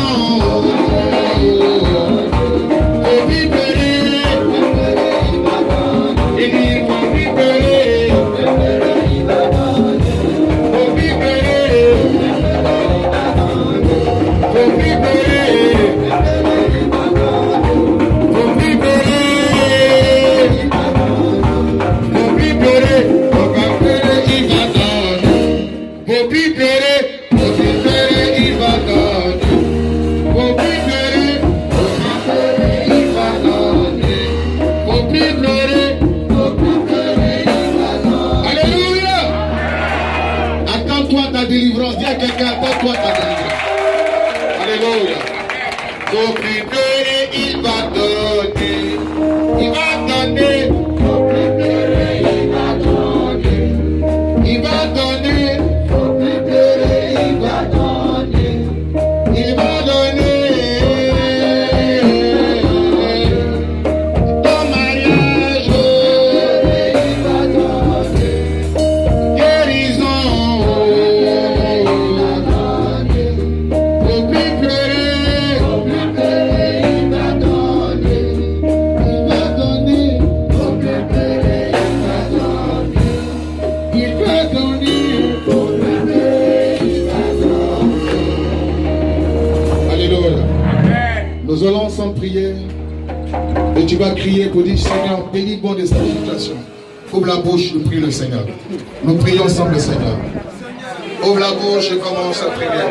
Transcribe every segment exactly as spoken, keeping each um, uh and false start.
Nous allons ensemble prier. Et tu vas crier pour dire, Seigneur, bénis-moi de cette situation. Ouvre la bouche, nous prions le Seigneur. Nous prions ensemble le Seigneur. Ouvre la bouche et commence à prier.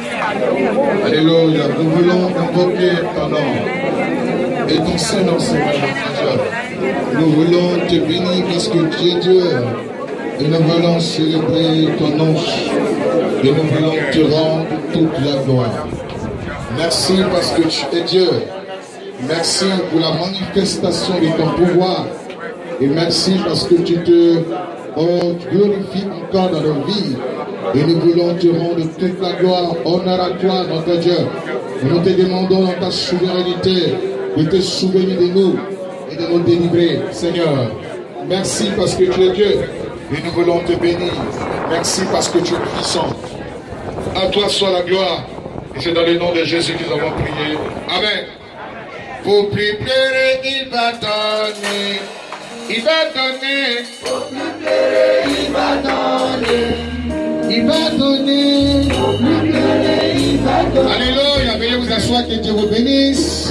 Alléluia. Nous voulons invoquer ton nom. Et ton Seigneur, Seigneur. Nous voulons te bénir parce que tu es Dieu. Et nous voulons célébrer ton nom. Et nous voulons te rendre toute la gloire. Merci parce que tu es Dieu. Merci pour la manifestation de ton pouvoir. Et merci parce que tu te oh, glorifies encore dans nos vies. Et nous voulons te rendre toute la gloire, honneur à toi, notre Dieu. Et nous te demandons dans ta souveraineté de te souvenir de nous et de nous délivrer, Seigneur. Merci parce que tu es Dieu. Et nous voulons te bénir. Merci parce que tu es puissant. À toi soit la gloire. Et c'est dans le nom de Jésus que nous avons prié. Amen. Pour plus pleurer, il va donner. Il va donner. Pour plus pleurer, il va donner. Il va donner. Pour plus pleurer, il va donner. Alléluia. Veuillez vous asseoir, que Dieu vous bénisse.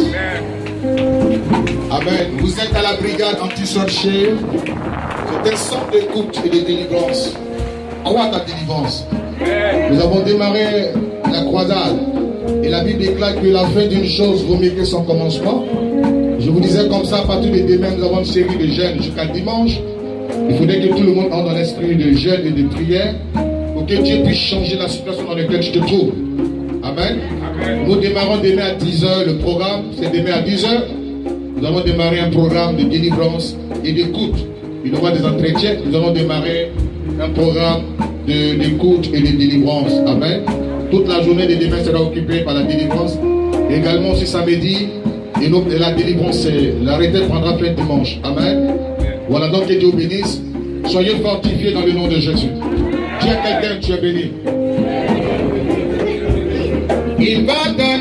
Amen. Vous êtes à la brigade anti-sorcier. C'est un centre d'écoute et de délivrance. Où est ta délivrance? Nous avons démarré la croisade. Et la Bible déclare que la fin d'une chose vaut mieux que son commencement. Je vous disais comme ça, à partir de demain, nous avons une série de jeûnes jusqu'à dimanche. Il faudrait que tout le monde entre dans l'esprit de jeûne et de prière pour que Dieu puisse changer la situation dans laquelle tu te trouves. Amen. Amen. Nous démarrons demain à dix heures. Le programme, c'est demain à dix heures. Nous avons démarré un programme de délivrance et d'écoute. Il y aura des entretiens. Nous allons démarrer un programme d'écoute et de délivrance. Amen. Toute la journée de demain sera occupée par la délivrance. Et également aussi samedi, et, nous, et la délivrance, la retraite prendra fin dimanche. Amen. Voilà, donc que Dieu vous bénisse. Soyez fortifiés dans le nom de Jésus. Dis à quelqu'un, tu es béni. Il va dans